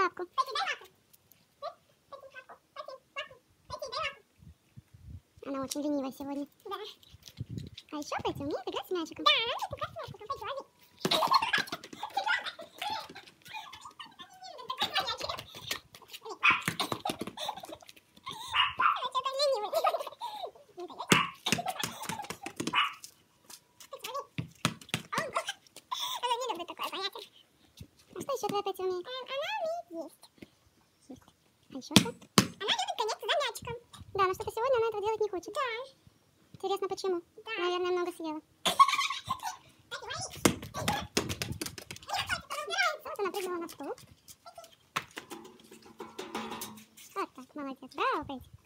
лапку. Она очень ленивая сегодня. Да. А еще Петя умеет играть с мячиком. Да, она умеет играть с мячиком. Петя, лови. А что еще твоя Петя умеет? Она умеет есть. А еще что? Она любит гоняться за мячиком. Да, но что-то сегодня она этого делать не хочет. Да. Интересно, почему? Да. Наверное, много съела. Вот она прыгнула на стул. Вот так, молодец. Браво, Петя.